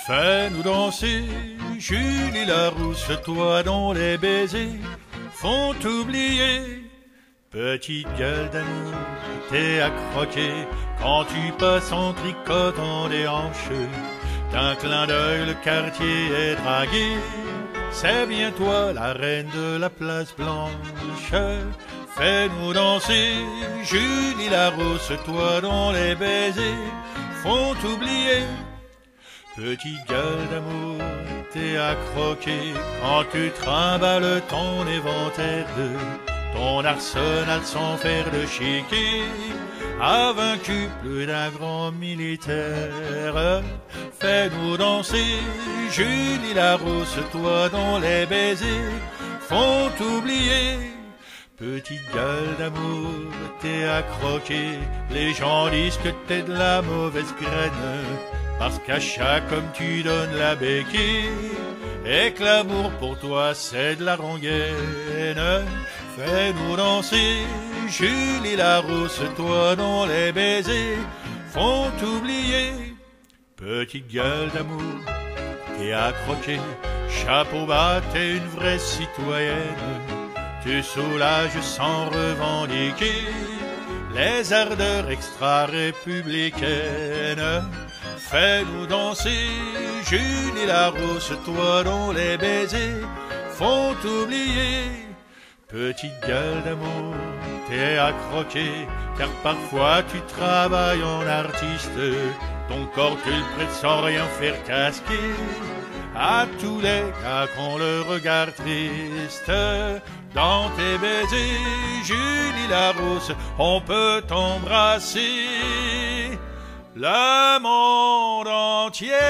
Fais-nous danser, Julie Larousse, toi dont les baisers font oublier. Petite gueule d'amour, t'es à croquer quand tu passes en tricotant des hanches. D'un clin d'œil le quartier est dragué, c'est bien toi la reine de la place Blanche. Fais-nous danser, Julie Larousse, toi dont les baisers font oublier. Petite gueule d'amour, t'es à croquer quand tu trimbales ton éventaire de ton arsenal sans faire de chiquet, a vaincu plus d'un grand militaire. Fais-nous danser, Julie Larousse, toi dont les baisers font oublier. Petite gueule d'amour, t'es à croquer, les gens disent que t'es de la mauvaise graine, parce qu'à chaque homme tu donnes la béquille, et que l'amour pour toi c'est de la rengaine. Fais-nous danser, Julie Larousse, toi dont les baisers font oublier. Petite gueule d'amour, t'es à croquer, chapeau bas, t'es une vraie citoyenne. Tu soulages sans revendiquer les ardeurs extra-républicaines. Fais-nous danser, Julie Larousse, toi dont les baisers font oublier. Petite gueule d'amour, t'es à croquer, car parfois tu travailles en artiste. Ton corps tu le prêtes sans rien faire casquer à tous les gars qu'on le regarde triste. Dans tes baisers, Julie Larousse, on peut t'embrasser le monde entier.